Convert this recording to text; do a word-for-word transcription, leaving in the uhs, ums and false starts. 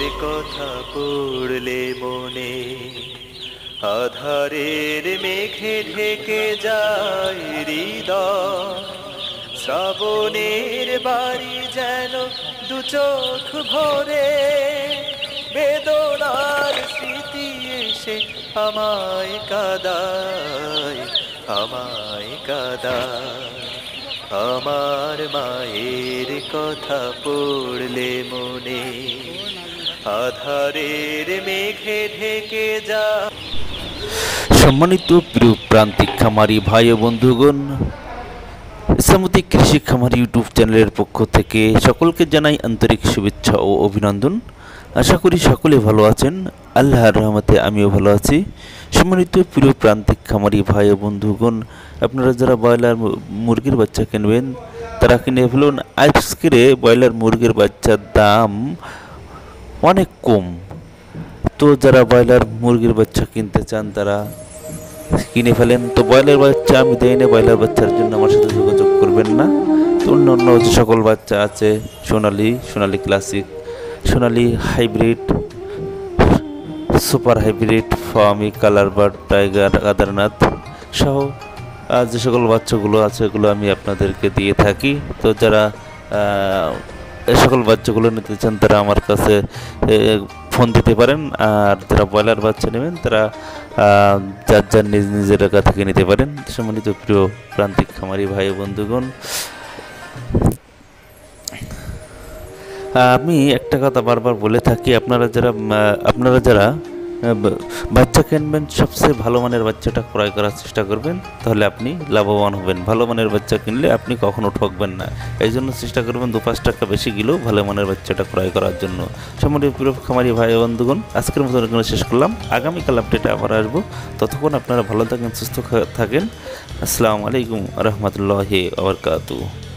কথা পড়লে মনে আধারের মেঘে ঢেকে যায় হৃদয় শ্রাবণের বাড়ি যেন দু চোখ ভরে বেদনার স্মৃতি এসে আমায় কাঁদায় আমায় কাঁদায় আমার মায়ের কথা পড়লে মনে আধারের মেঘে ঢেকে যায়। সম্মানিত প্রিয় প্রান্তিক খামারি ভাই ও বন্ধুগণ, ইসলামতি কৃষি খামার ইউটিউব চ্যানেলের পক্ষ থেকে সকলকে জানাই আন্তরিক শুভেচ্ছা ও অভিনন্দন। আশা করি সকলে ভালো আছেন, আল্লাহর রহমতে আমিও ভালো আছি। সম্মানিত প্রিয় প্রান্তিক খামারি ভাই ও বন্ধুগণ, আপনারা যারা ব্রয়লার মুরগির বাচ্চা কিনবেন তারা কিনে ফেলুন। আজকের ব্রয়লার মুরগির বাচ্চার দাম অনেক কম, তো যারা ব্রয়লার মুরগির বাচ্চা কিনতে চান তারা কিনে ফেলেন। তো ব্রয়লার বাচ্চা আমি দেই না, ব্রয়লার বাচ্চার জন্য আমার সাথে যোগাযোগ করবেন না। তো অন্য অন্য যে সকল বাচ্চা আছে, Sonali, Sonali classic, Sonali hybrid, super hybrid, ফার্মি, কালার বার্ড, টাইগার, আদারনাথ সহ যে সকল বাচ্চাগুলো আছে এগুলো আমি আপনাদেরকে দিয়ে থাকি। তো যারা এই সকল বাচ্চাগুলো নিতে চান তারা আমার কাছে ফোন দিতে পারেন, আর যারা ব্রয়লার বাচ্চা নেবেন তারা যার যার নিজ নিজের এলাকা থেকে নিতে পারেন। সম্মানিত প্রিয় প্রান্তিক খামারি ভাই বন্ধুগণ, আমি একটা কথা বারবার বলে থাকি, আপনারা যারা আপনারা যারা বাচ্চা কিনবেন সবচেয়ে ভালো মানের বাচ্চাটা ক্রয় করার চেষ্টা করবেন, তাহলে আপনি লাভবান হবেন। ভালো মানের বাচ্চা কিনলে আপনি কখনো ঠকবেন না, এই জন্য চেষ্টা করবেন দু পাঁচ টাকা বেশি গেলেও ভালো মানের বাচ্চাটা ক্রয় করার জন্য। সম্মানিত প্রিয় খামারি ভাই বন্ধুগণ, আজকের মতো এখানে শেষ করলাম। আগামীকাল আপডেটে আবার আসবো, ততক্ষণ আপনারা ভালো থাকেন, সুস্থ থাকেন। আসসালামু আলাইকুম রহমতুল্লাহি ওয়া বারাকাতুহু।